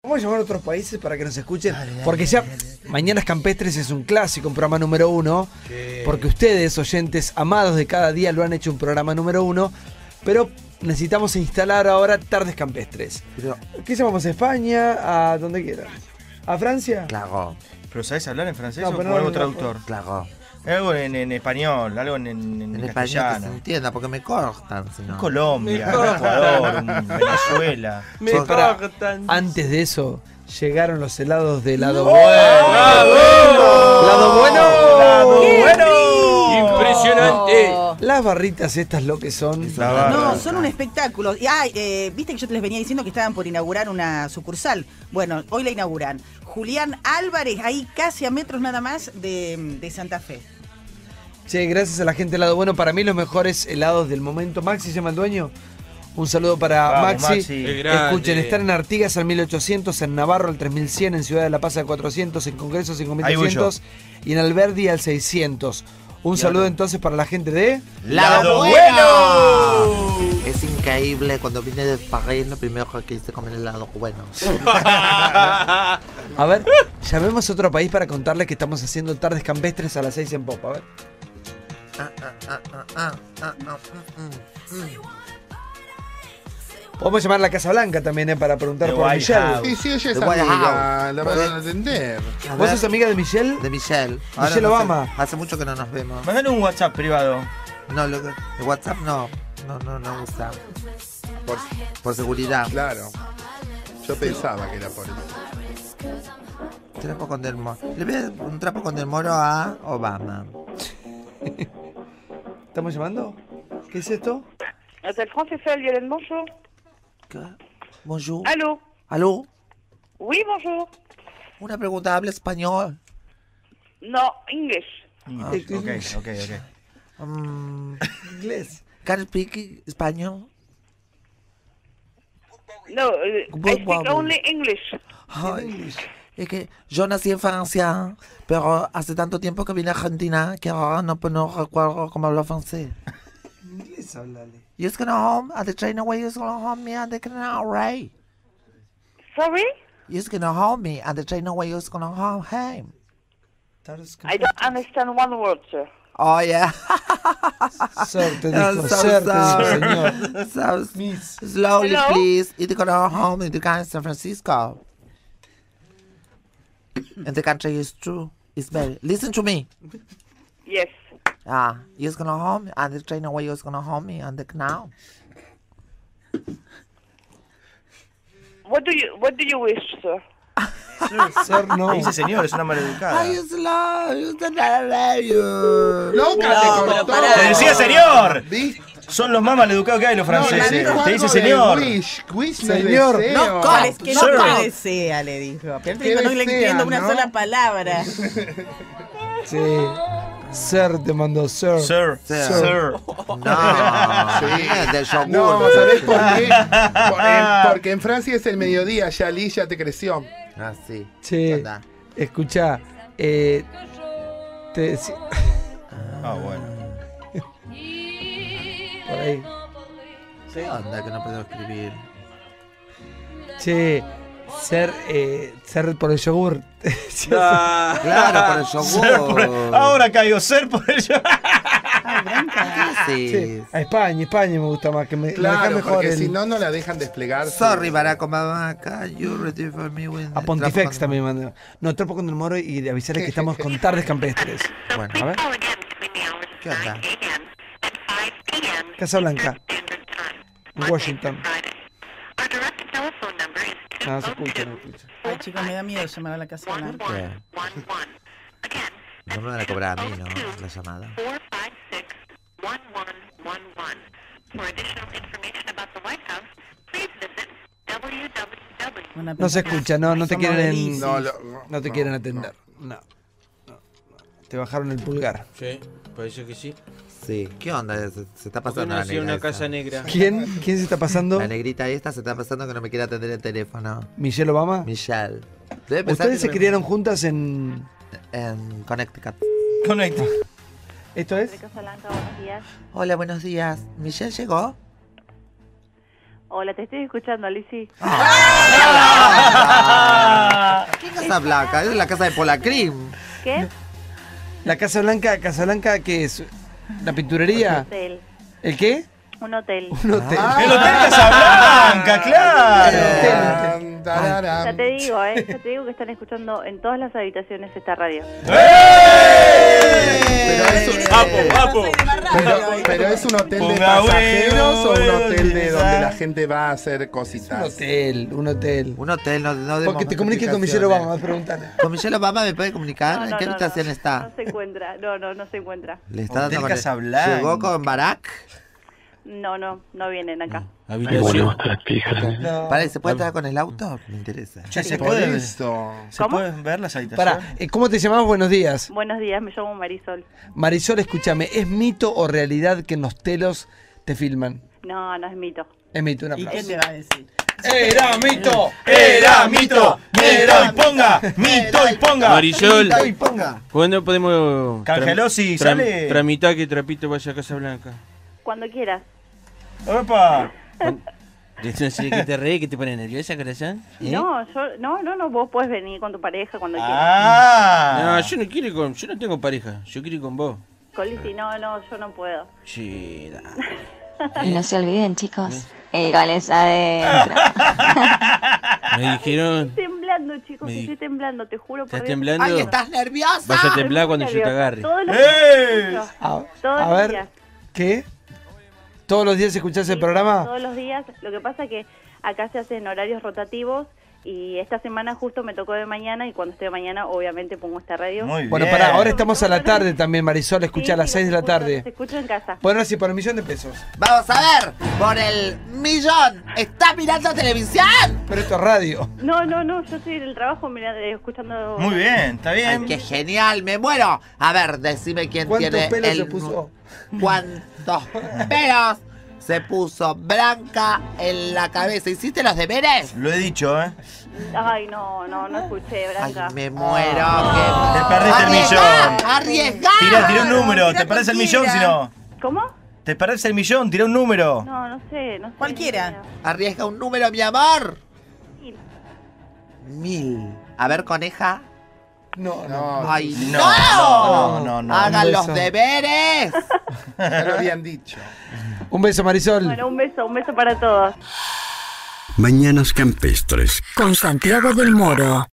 Vamos a llamar a otros países para que nos escuchen, porque ya Mañanas Campestres es un clásico, un programa número 1, porque ustedes, oyentes amados de cada día, lo han hecho un programa número 1, pero necesitamos instalar ahora Tardes Campestres. ¿Qué llamamos? ¿A España? ¿A donde quieran? ¿A Francia? Claro. ¿Pero sabes hablar en francés No, o pero con algo no, traductor? Claro. Algo en español, algo en En español que castellano. se entienda, porque me cortan, si no. Colombia, Ecuador, Venezuela. Pará, antes de eso, llegaron los helados de Lado ¡Oh! Bueno. ¡Bravo! ¡Lado Bueno! ¡Lado Bueno! ¡Impresionante! Las barritas estas lo que son. No, son un espectáculo. Y, viste que yo te les venía diciendo que estaban por inaugurar una sucursal. Bueno, hoy la inauguran. Julián Álvarez, ahí casi a metros nada más de Santa Fe. Che, gracias a la gente de Lado Bueno. Para mí los mejores helados del momento. Maxi se llama el dueño. Un saludo para Vamos, Maxi. Maxi. Escuchen, están en Artigas al 1800, en Navarro al 3100, en Ciudad de la Paz al 400, en Congreso 5300 y en Alberdi al 600. Un saludo entonces para la gente de ¡Lado Bueno! Es increíble, cuando vine de París, lo primero que hice comer helado bueno. A ver, llamemos a otro país para contarles que estamos haciendo Tardes Campestres a las 6 en Pop. A ver. Podemos llamar a la Casa Blanca también, para preguntar The por White Michelle. House. Sí, ella es The White amiga, House. la van a atender. A ¿Vos ver, sos amiga de Michelle? de Michelle. Michelle Obama. Hace mucho que no nos vemos. Mandale un WhatsApp privado. No, de WhatsApp no usa. Por seguridad. Claro. Yo pensaba que era por eso. Trapo con Del Moro. Le voy a dar un trapo con Del Moro a Obama. ¿Estamos llamando? ¿Qué es esto? Hôtel France Eiffel, Violaine, bonjour. ¿Qué? Bonjour. Allô? ¿Aló? Oui, bonjour. Una pregunta, ¿habla español? No, English. Ok. Inglés. Can you speak español? No, I speak only English. Ay, es que yo nací en Francia, pero hace tanto tiempo que vine a Argentina que ahora no recuerdo cómo hablo francés. Inglés, háblale. You're gonna home at the train away, you're gonna home me at the canal, right? Sorry? You're gonna home me at the train away, you're gonna home home. I don't understand one word, sir. Oh, yeah. Sir, te I'm dijo, so sir, te dijo, sorry. señor. So Miss. slowly, Hello? please. You're gonna home in the country San Francisco. And the country is true. It's very. Listen to me. Yes. You're gonna home me and the train away, you're gonna home me on the canal. What do you wish, sir? Sir, no. Me dice señor, es una maleducada. I just love you. ¡Loca, te cortó! ¡Te decía señor! ¿Viste? Son los más maleducados que hay los franceses. dijo Te dice algo de señor. Wish no es Señor. deseo. ¿Cuál es que no Sir. te desea? Le dijo. Pero ¿Qué no le desea, entiendo una no? sola palabra. Sí. Sir te mandó, sir. Sir. Sir. Sir. No, Sí. es del yogur. No, ¿sabés por qué? Porque en Francia es el mediodía, ya Ali ya te creció. Ah, sí. Che, Anda. escuchá. Te decía. Ah, bueno. Por ahí. ¿Qué onda que no puedo escribir? Che, ser por el yogur. Claro, por el yogur. Ahora caigo, ser por el yogur. Sí. Sí, a España me gusta más, que me deja Claro, mejor porque el- si no, no la dejan desplegar. Sorry, Barack Obama. Can you ready for me when A Pontifex también mandó. No, Trapo con el Moro y de avisarle que estamos con Tardes Campestres. Bueno, A ver. ¿qué onda? Casa Blanca. Washington. No, se escucha, no escucha. Ay, chicos, me da miedo llamar a la Casa Blanca. ¿Qué? No me van a cobrar a mí, ¿no? La llamada. No se escucha, no te quieren. No, No te quieren atender. No. Te bajaron el pulgar. Sí, parece que sí. Sí. ¿Qué onda? Se está ¿Por qué pasando no la hacía negra una casa esa. negra? ¿Quién se está pasando? La negrita esta se está pasando que no me quiere atender el teléfono. ¿Michelle Obama? Michelle. Debe pensar Ustedes que se no me- criaron juntas en. En Connecticut. Conecta. ¿Esto es? Casa Blanca, buenos días. Hola, buenos días. ¿Michelle llegó? Hola, te estoy escuchando, Alicia. Ah, Casa Blanca, es la casa de Polacrim. ¿Qué? La Casa Blanca, ¿qué es? ¿La pinturería? Hotel. ¿El qué? Un hotel. Un hotel. ¡El Hotel Casablanca, claro! Ya te digo, ya te digo que están escuchando en todas las habitaciones esta radio. Pero es un hotel de Ponga pasajeros o un huevo, hotel de donde ¿sabes? la gente va a hacer cositas. Un hotel. Un hotel, no de Porque te momento comunique con Michelle explicaciones. Obama, vas a preguntarle. ¿Con Michelle Obama me puede comunicar? No, ¿En no, qué no, habitación no. está? No se encuentra, no se encuentra. Le está Hotel dando con Casablanca. ¿Llegó con Barack? No vienen acá. Habitación. No. Vale, ¿se puede entrar con el auto? Me interesa. Che, ¿se Por puede? eso. ¿Se ¿Cómo? pueden ver las habitaciones? Pará, ¿cómo te llamás? Buenos días. Buenos días, me llamo Marisol. Marisol, escúchame, ¿es mito o realidad que en los telos te filman? No es mito. Es mito, un ¿Qué aplauso. te va a decir? ¡Era mito! ¡Era mito! ¡Mito y ponga! ¡Mito y ponga! Marisol, Y ponga. ¿cuándo podemos Canjeló, si sale. tramitar que Trapito vaya a Casa Blanca? Cuando quieras. ¡Opa! No sé qué te reí, que te pone nerviosa, corazón. No, vos puedes venir con tu pareja cuando ¡Ah! No, yo no quiero yo no tengo pareja, yo quiero ir con vos. quieras. Colisi, yo no puedo. Sí, Y no se olviden, chicos, el gol es adentro. me dijeron, Estoy temblando, chicos, Me di- estoy temblando, te juro por ¿estás Dios. temblando? ¡Ay, estás nerviosa! Vas a Estoy temblar muy cuando yo te nerviosa. agarre. Todos los ¡Eh! días. A Todos a los ver, días. ¿qué? ¿Todos los días escuchás el programa? Todos los días. Lo que pasa es que acá se hacen horarios rotativos y esta semana justo me tocó de mañana y cuando esté de mañana obviamente pongo esta radio. Muy bien. Bueno, pará, ahora estamos a la tarde también, Marisol, escuchá a las 6 de la tarde. Se escucha en casa. Bueno, así por $1.000.000. Vamos a ver, por el millón. ¿Estás mirando televisión? Pero esto es radio. No, yo estoy en el trabajo mirando, escuchando. Muy bien, está Ay, bien. qué genial, me muero. A ver, decime quién ¿Cuántos tiene pelos el... se puso? ¿Cuántos pelos se puso Blanca en la cabeza? ¿Hiciste los deberes? Lo he dicho, ¿eh? Ay, no escuché, Ay, Blanca. me muero. Te perdiste el millón. ¡Arriesgá! Tira un número, Tira te perdés el millón si cualquiera. no. ¿Cómo? Te perdés el millón, tira un número. No sé. Cualquiera. Arriesga un número, mi amor. Sí. 1000. A ver, coneja. No, ¡Ay, No, no. ¡Hagan Un los beso. deberes! Ya lo habían dicho. Un beso, Marisol. Bueno, un beso para todos. Mañanas campestres. Con Santiago del Moro.